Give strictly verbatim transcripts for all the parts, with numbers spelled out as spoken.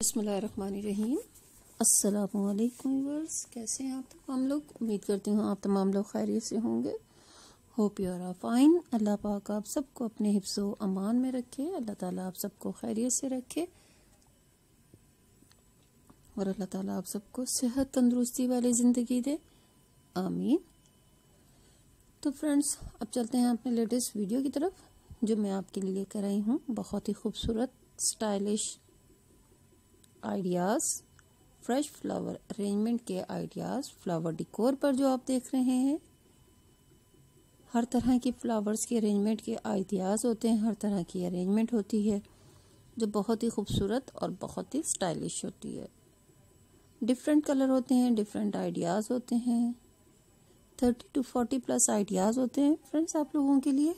बिस्मिल्लाहिर्रहमानिर्रहीम। अस्सलामुअलैकुम व्यूअर्स, कैसे हैं आप तमाम लोग। उम्मीद करती हूँ आप तमाम लोग खैरियत से होंगे। Hope you are fine. Allah पाक आप सबको अपने हिफ्ज़ो अमान में रखे। अल्लाह ताला आप सबको खैरियत से रखे और अल्लाह ताला आप सबको सेहत तंदुरुस्ती वाली ज़िंदगी दे, आमीन। तो फ्रेंड्स, अब चलते हैं अपने लेटेस्ट वीडियो की तरफ, जो मैं आपके लिए लेकर आई हूँ। बहुत ही खूबसूरत stylish ideas, fresh flower arrangement के आइडियाज़, फ्लावर डिकोर पर जो आप देख रहे हैं। हर तरह की फ्लावर्स के अरेंजमेंट के आइडियाज़ होते हैं, हर तरह की अरेंजमेंट होती है जो बहुत ही खूबसूरत और बहुत ही स्टाइलिश होती है। डिफरेंट कलर होते हैं, डिफरेंट आइडियाज़ होते हैं। Thirty two forty plus ideas होते हैं फ्रेंड्स आप लोगों के लिए।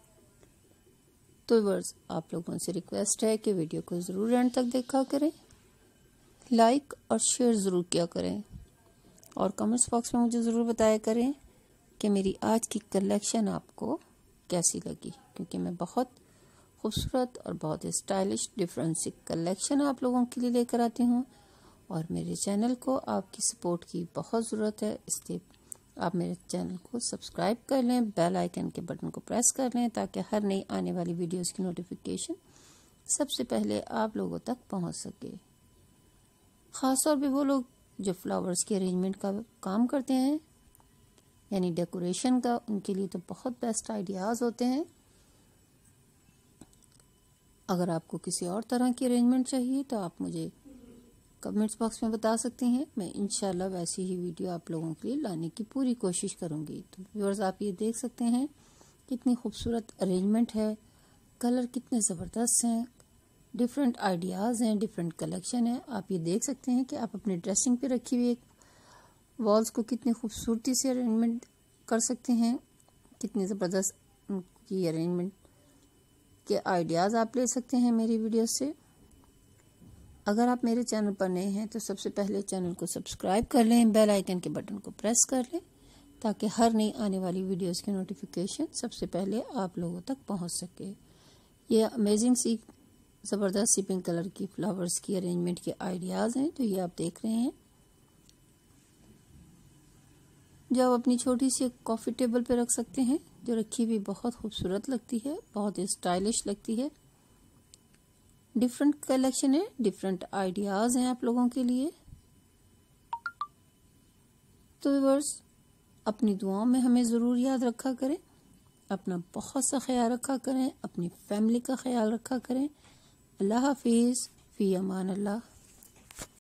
तो व्यूअर्स, आप लोगों से रिक्वेस्ट है कि वीडियो को ज़रूर एंड तक देखा करें, लाइक और शेयर ज़रूर किया करें और कमेंट्स बॉक्स में मुझे ज़रूर बताया करें कि मेरी आज की कलेक्शन आपको कैसी लगी, क्योंकि मैं बहुत खूबसूरत और बहुत ही स्टाइलिश डिफरेंट सी कलेक्शन आप लोगों के लिए लेकर आती हूँ। और मेरे चैनल को आपकी सपोर्ट की बहुत ज़रूरत है, इसलिए आप मेरे चैनल को सब्सक्राइब कर लें, बेल आइकन के बटन को प्रेस कर लें, ताकि हर नई आने वाली वीडियोज़ की नोटिफिकेशन सबसे पहले आप लोगों तक पहुँच सके। ख़ास तौर पे वो लोग जो फ्लावर्स के अरेंजमेंट का काम करते हैं, यानी डेकोरेशन का, उनके लिए तो बहुत बेस्ट आइडियाज़ होते हैं। अगर आपको किसी और तरह की अरेंजमेंट चाहिए तो आप मुझे कमेंट्स बॉक्स में बता सकते हैं। मैं इंशाल्लाह वैसी ही वीडियो आप लोगों के लिए लाने की पूरी कोशिश करूँगी। तो व्यूअर्स, आप ये देख सकते हैं कितनी खूबसूरत अरेंजमेंट है, कलर कितने ज़बरदस्त हैं, डिफरेंट आइडियाज़ हैं, डिफरेंट कलेक्शन है। आप ये देख सकते हैं कि आप अपने ड्रेसिंग पे रखी हुई एक वॉल्स को कितनी खूबसूरती से अरेंजमेंट कर सकते हैं, कितनी ज़बरदस्त की अरेंजमेंट के आइडियाज़ आप ले सकते हैं मेरी वीडियो से। अगर आप मेरे चैनल पर नए हैं तो सबसे पहले चैनल को सब्सक्राइब कर लें, बेल आइकन के बटन को प्रेस कर लें, ताकि हर नई आने वाली वीडियोज़ की नोटिफिकेशन सबसे पहले आप लोगों तक पहुँच सके। ये अमेजिंग सी ज़बरदस्त सी पिंक कलर की फ्लावर्स की अरेंजमेंट के आइडियाज़ हैं जो ये आप देख रहे हैं, जो आप अपनी छोटी सी कॉफ़ी टेबल पे रख सकते हैं, जो रखी हुई बहुत खूबसूरत लगती है, बहुत ही स्टाइलिश लगती है। डिफरेंट कलेक्शन है, डिफरेंट आइडियाज़ हैं आप लोगों के लिए। तो व्यूअर्स, अपनी दुआओं में हमें ज़रूर याद रखा करें, अपना बहुत सा ख्याल रखा करें, अपनी फैमिली का ख्याल रखा करें। अल्लाह हाफिज़, फ़ी अमान अल्लाह।